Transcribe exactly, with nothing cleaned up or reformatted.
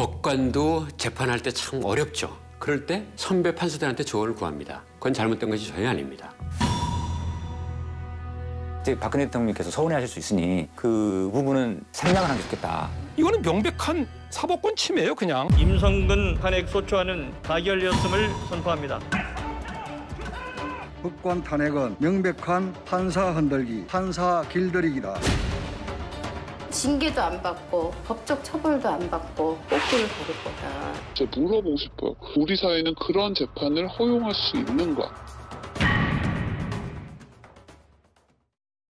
법관도 재판할 때 참 어렵죠. 그럴 때 선배 판사들한테 조언을 구합니다. 그건 잘못된 것이 전혀 아닙니다. 이제 박근혜 대통령께서 서운해하실 수 있으니 그 부분은 상냥을 하는 게 좋겠다. 이거는 명백한 사법권 침해예요, 그냥. 임성근 탄핵 소추안은 가결되었음을 선포합니다. 법관 탄핵은 명백한 판사 흔들기, 판사 길들이기다. 징계도 안 받고 법적 처벌도 안 받고 뽀뽀를 거릴 거다. 제가 물어보고 싶어요. 우리 사회는 그런 재판을 허용할 수 있는가?